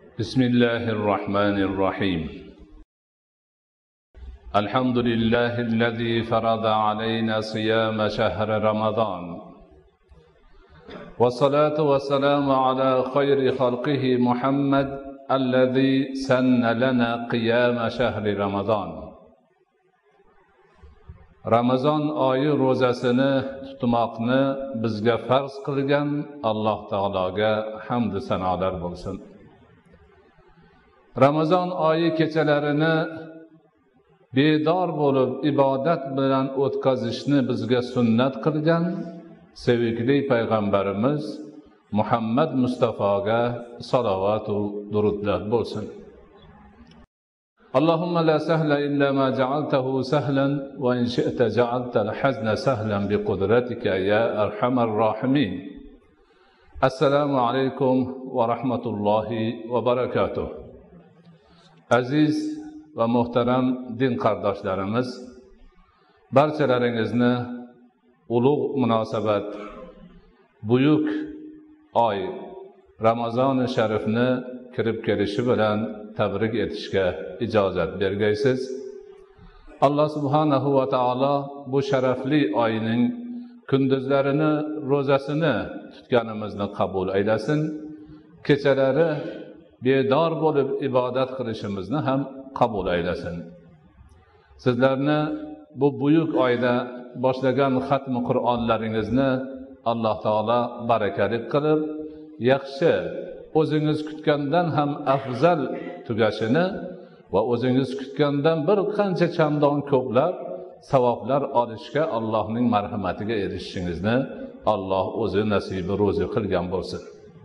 بسم الله الرحمن الرحيم. الحمد لله الذي فرض علينا صيام شهر رمضان، والصلاة والسلام على خير خلقه محمد الذي سن لنا قيام شهر رمضان. Ramazon oyi ro'zasini tutmoqni bizga farz qilgan Alloh taologa hamd sanolar bo'lsin. Ramazon oyi kechalarini bedor bo'lib ibodat bilan o'tkazishni bizga sunnat qilgan sevgili payg'ambarimiz Muhammad Mustafoga salovat va durudlar bo'lsin. Allahumma la sahla illa ma ja'altahu sahlan wa in shi'ta ja'alta al-hazna sahlan bi qudratika ya arhamar rahimin. Assalomu alaykum va rahmatullohi va barakatuh. Aziz va muhtaram din qardoshlarimiz, barchalaringizni ulug' munosabat buyuk oy Ramazon-i Sharifni kirib kelishi bilan tabrik etishga ijozat bergaysiz. Alloh subhanahu va taolo bu sharafli oyning kunduzlarini, ro'zasini tutganimizni qabul aylasin. Kechalari bedor bo'lib ibodat qilishimizni ham qabul aylasin. Sizlarni bu buyuk oyda boshlagan xatmi Qur'onlaringizni Alloh taolo barakali qilib, yaxshi, o'zingiz kutgandan ham afzal tugashini va o'zingiz kutgandan bir qancha chandon ko'plab savoblar olishga, Allohning marhamatiga erishishingizni Alloh o'zi nasibi ro'zi qilgan bo'lsin.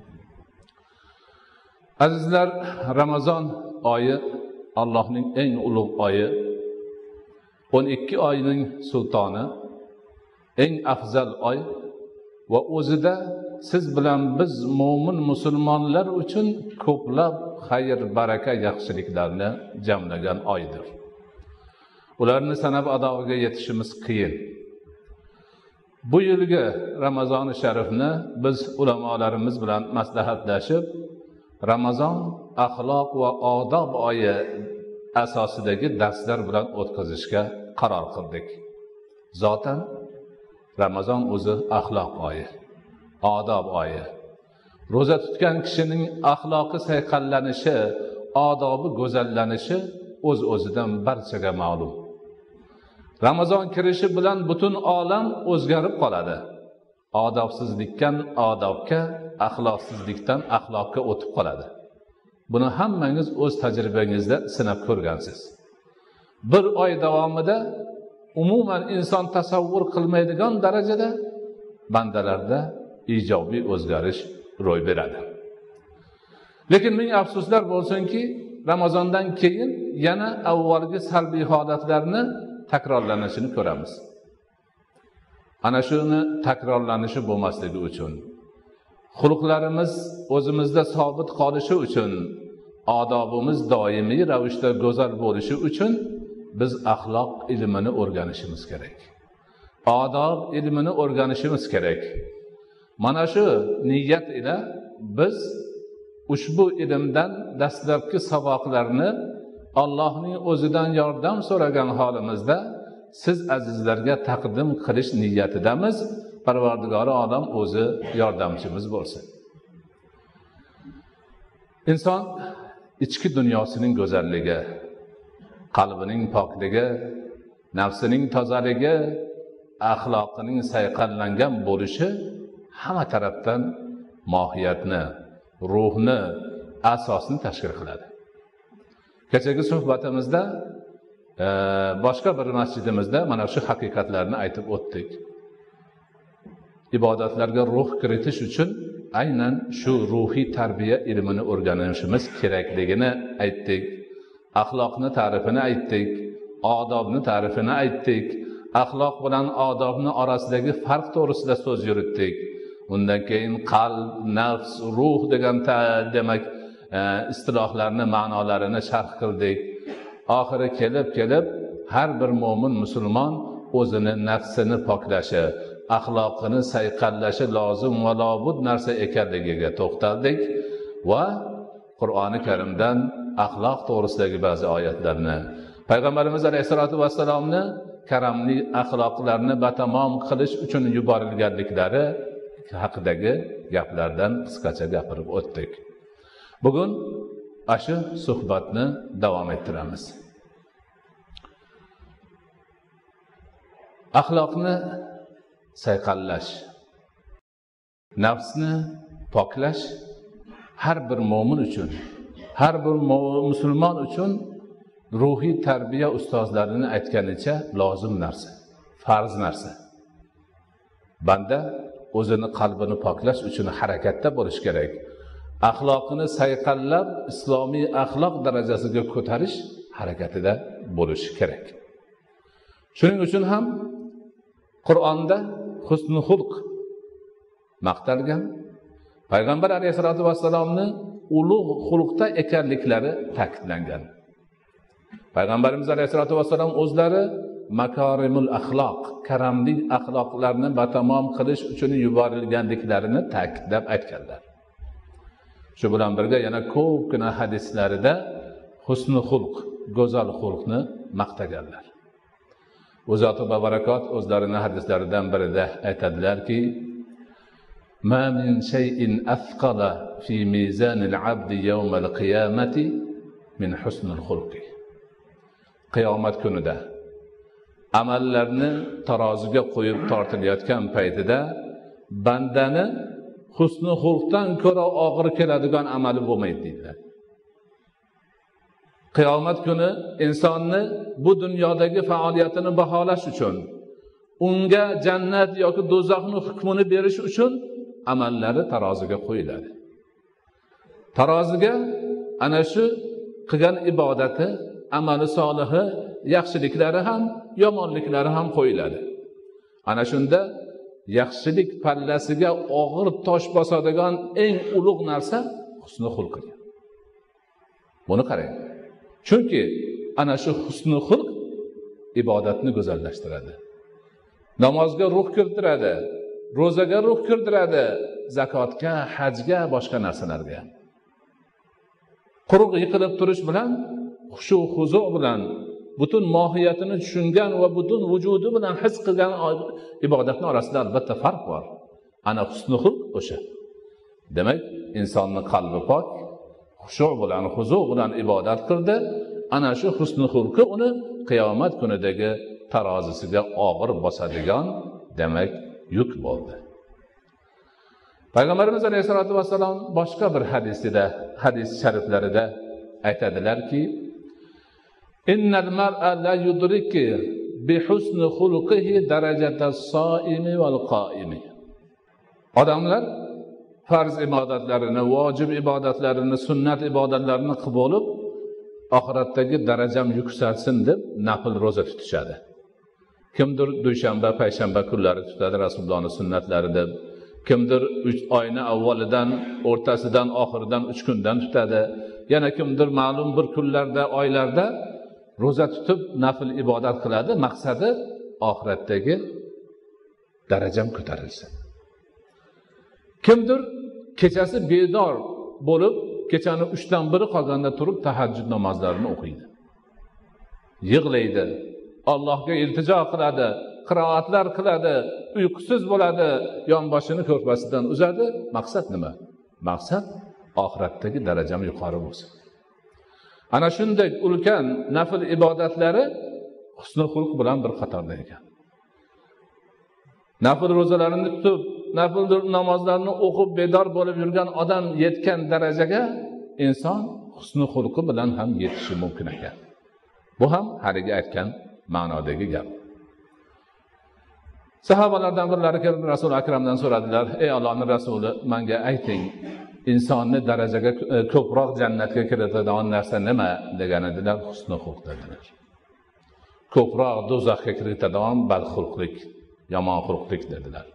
Azizlar, Ramazon oyi Allohning eng ulug' oyi, 12 oyning sultoni, eng afzal oy va o'zida siz bilan biz mo'min musulmonlar uchun ko'plab xayr, baraka, yaxshiliklarni jamlagan oydir. Ularni sanab adog'iga yetishimiz qiyin. Bu yilgi Ramazon-i Sharifni biz ulamolarimiz bilan maslahatlashib, Ramazon axloq va odob oyi asosidagi darslar bilan o'tkazishga qaror qildik. Zotan Ramazon o'zi axloq oyi, odob oyi. Ro'za tutgan kishining axloqi sayqallanishi, odobi go'zallanishi o'z-o'zidan barchaga ma'lum. Ramazon kirishi bilan butun olam o'zgarib qoladi. Odobsizlikdan odobga, axloqsizlikdan axloqqa o'tib qoladi. Buni hammangiz o'z tajribangizda sinab ko'rgansiz. Bir oy davomida umuman inson tasavvur qilmaydigan darajada bandalarda ijobiy o'zgarish ro'y beradi. Lekin ming afsuslar bo'lsinki, Ramazondan keyin yana avvalgi salbiy holatlarni takrorlanishini ko'ramiz. Ana shuni takrorlanishi bo'lmasligi uchun, xulqlarimiz o'zimizda sobit qolishi uchun, odobimiz doimiy ravishda go'zal bo'lishi uchun biz axloq ilmini o'rganishimiz kerak. Odob ilmini o'rganishimiz kerak. Mana shu niyat ila biz ushbu ilmdan dastlabki saboqlarni Allohning o'zidan yordam so'ragan holimizda siz azizlarga taqdim qilish niyatidamiz. Parvardigori olam o'zi yordamchimiz bo'lsin. Inson ichki dunyosining go'zalligi, qalbining pokligi, nafsining tozaligi, axloqining sayqallangan bo'lishi hamma tarafdan mohiyatni, ruhni, asosini tashkil qiladi. Kechagi suhbatimizda boshqa bir masjidimizda mana shu haqiqatlarni aytib o'tdik. Ibodatlarga ruh kiritish uchun aynan shu ruhiy tarbiya ilmini o'rganishimiz kerakligini aytdik. Axloqni ta'rifini aytdik, odobni ta'rifini aytdik, axloq bilan odobni orasidagi farq to'g'risida so'z yuritdik. Undan keyin qalb, nafs, ruh degan demak istilohlarni, ma'nolarini sharh qildik. Oxiri kelib har bir mo'min musulmon o'zini nafsini poklashi, axloqini sayqallashi lozim va lobud narsa ekanligiga to'xtaldik va Qur'oni Karimdan axloq to'g'risidagi ba'zi oyatlarni, Payg'ambarimiz alayhisolatu vassalomni karamli axloqlarni batamom qilish uchun yuborilganliklari haqidagi gaplardan qisqacha gapirib o'tdik. Bugun shu suhbatni davom ettiramiz. Axloqni sayqallash, nafsni poklash har bir mo'min uchun, har bir musulmon uchun ruhiy tarbiya ustozlarining aytganicha lozim narsa, farz narsa. Banda o'zini qalbini poklash uchun harakatda bo'lish kerak. Axloqini sayqallab islomiy axloq darajasiga ko'tarish harakatida bo'lish kerak. Shuning uchun ham Qur'onda husnul xulq maqtalgan. Payg'ambar alayhisolatu vassalomni ulug' xulqda ekanliklari ta'kidlangan. Payg'ambarimiz alayhisolatu vassalom o'zlari makarimul axloq, karamli axloqlarni batamom qilish uchun yuborilganliklarini ta'kidlab aytganlar. Shu bilan birga yana ko'pgina hadislarida husnul xulq, go'zal xulqni maqtaganlar. O'zoti va barakot o'zlarining hadislaridan birida aytadilarki: "Ma min shay'in athqala fi mizanil 'abdi yawmal qiyamati min husnul xulqi." Qiyomat kunida amallarni taroziga qo'yib tortilayotgan paytida bandani husnul xulqdan ko'ra og'ir keladigan amali bo'lmaydi dedilar. Qiyomat kuni insonni bu dunyodagi faoliyatini baholash uchun, unga jannat yoki do'zaxning hukmini berish uchun amallari taroziga qo'yiladi. Taroziga ana shu qilgan ibodati, amali solihi, yaxshiliklari ham, yomonliklari ham qo'yiladi. Ana shunda yaxshilik pallasiga og'ir tosh bosadigan eng ulug' narsa husnul xulq. Buni qarang. Chunki ana shu husnul xulq ibodatni go'zallashtiradi. Namozga ruh kirtiradi, ro'zaga ruh kirtiradi, zakotga, hajga, boshqa narsalarga. Quruq yiqilib turish bilan, xushu xuzu bilan, butun mohiyatini tushungan va butun vujudi bilan his qilgan ibodatning orasida albatta farq bor. Ana husnul xulq o'sha. Demak, insonning qalbi pok, xushu bilan, xuzu bilan ibodat qildi. Ana shu husnul xulqi uni qiyomat kunidagi tarozisiga og'ir bosadigan, demak, yuk bo'ldi. Payg'ambarimiz alayhisolatu vassalom boshqa bir hadis shariflarida aytadilarki: "Innal mar'a la yudriki bi husni xulqihi darajatas soimi wal qoimi." Odamlar farz ibodatlarini, vojib ibodatlarini, sunnat ibodatlarini qilib olib, oxiratdagi darajam yuksalsin deb nafl roza tutishadi. Kimdir dushanba, payshanba kunlari tutadi, Rasulullohning sunnatlari deb. Kimdir 3 oyni avvalidan, o'rtasidan, oxiridan 3 kundan tutadi. Yana kimdir ma'lum bir kunlarda, oylarda roza tutib nafl ibodat qiladi. Maqsadi oxiratdagi darajam ko'tarilsin. Kimdir kechasi bedor bo'lib, kechaning 3dan 1 qolganda turib tahajjud namozlarini o'qiydi. Yig'laydi, Allohga iltijo qiladi, qiroatlar qiladi, uyqusiz bo'ladi, yonboshini ko'rpasidan uzadi. Maqsad nima? Maqsad oxiratdagi darajam yuqori bo'lsin. Ana shunday ulkan nafl ibodatlari husnul xulq bilan bir qatorda ekan. Nafl ro'zalarini tutib, nafl namozlarini o'qib bedor bo'lib yurgan odam yetgan darajaga inson husnul xulqi bilan ham yetishi mumkin ekan. Bu ham haliga aytgan ma'nodagi gap. Sahobalardan birlari kelib Rasul akramdan so'radilar: "Ey Allohning rasuli, menga ayting, insonni darajaga ko'proq jannatga kiritadigan narsa nima?" degan edilar. Husnul xulq dedilar. Ko'proq do'zaxga kiritadigan badxulqlik, yomon xulqlik dedilar.